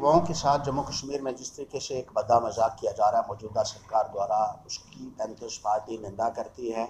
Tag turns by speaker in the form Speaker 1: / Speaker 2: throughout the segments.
Speaker 1: युवाओं के साथ जम्मू कश्मीर में जिस तरीके से एक बदा मजाक किया जा रहा है मौजूदा सरकार द्वारा, उसकी पैंथर्स पार्टी निंदा करती है।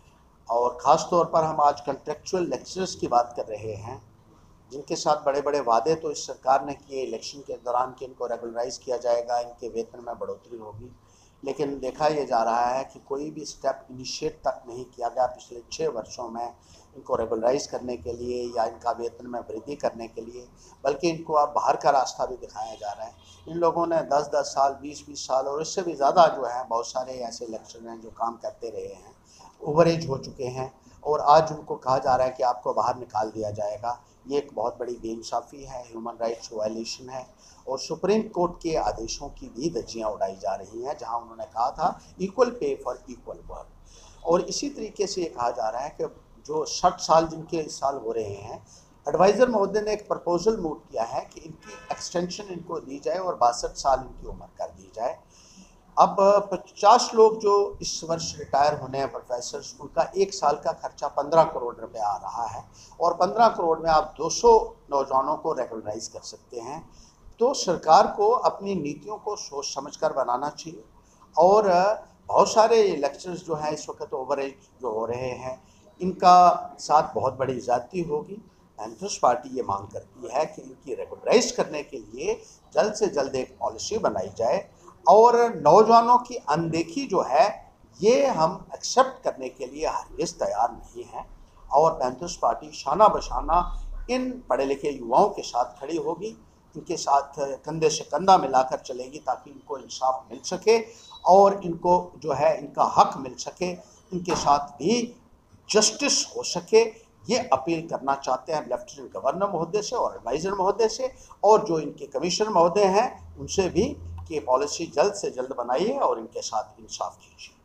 Speaker 1: और ख़ास तौर पर हम आज कॉन्ट्रेक्चुअल लेक्चरर्स की बात कर रहे हैं, जिनके साथ बड़े बड़े वादे तो इस सरकार ने किए इलेक्शन के दौरान कि इनको रेगुलराइज किया जाएगा, इनके वेतन में बढ़ोतरी होगी, लेकिन देखा ये जा रहा है कि कोई भी स्टेप इनिशिएट तक नहीं किया गया पिछले 6 वर्षों में इनको रेगुलराइज करने के लिए या इनका वेतन में वृद्धि करने के लिए, बल्कि इनको अब बाहर का रास्ता भी दिखाया जा रहा है। इन लोगों ने 10-10 साल, 20-20 साल और इससे भी ज़्यादा जो है, बहुत सारे ऐसे लेक्चरर हैं जो काम करते रहे हैं, ओवर एज हो चुके हैं, और आज उनको कहा जा रहा है कि आपको बाहर निकाल दिया जाएगा। ये एक बहुत बड़ी बेइंसाफ़ी है, ह्यूमन राइट्स वायलेशन है, और सुप्रीम कोर्ट के आदेशों की भी धज्जियाँ उड़ाई जा रही हैं, जहां उन्होंने कहा था equal pay for equal work. और इसी तरीके से ये कहा जा रहा है कि जो 60 साल जिनके इस साल हो रहे हैं, एडवाइज़र महोदय ने एक प्रपोजल मूव किया है कि इनकी एक्सटेंशन इनको दी जाए और 62 साल इनकी उम्र कर दी जाए। अब 50 लोग जो इस वर्ष रिटायर होने हैं प्रोफेसर्स, उनका 1 साल का खर्चा 15 करोड़ रुपए आ रहा है, और 15 करोड़ में आप 200 नौजवानों को रेगुलराइज कर सकते हैं। तो सरकार को अपनी नीतियों को सोच समझकर बनाना चाहिए। और बहुत सारे लेक्चर्स जो हैं इस वक्त ओवर एज जो हो रहे हैं, इनका साथ बहुत बड़ी ज़्यादती होगी। पैंथर्स पार्टी ये मांग करती है कि इनकी रेगुलराइज करने के लिए जल्द से जल्द एक पॉलिसी बनाई जाए, और नौजवानों की अनदेखी जो है ये हम एक्सेप्ट करने के लिए हरगिज़ तैयार नहीं हैं। और पैंथर्स पार्टी शाना बशाना इन पढ़े लिखे युवाओं के साथ खड़ी होगी, इनके साथ कंधे से कंधा मिलाकर चलेगी, ताकि इनको इंसाफ मिल सके और इनको जो है इनका हक मिल सके, इनके साथ भी जस्टिस हो सके। ये अपील करना चाहते हैं लेफ्टिनेंट गवर्नर महोदय से और एडवाइज़र महोदय से, और जो इनके कमिश्नर महोदय हैं उनसे भी, कि पॉलिसी जल्द से जल्द बनाइए और इनके साथ इंसाफ कीजिए।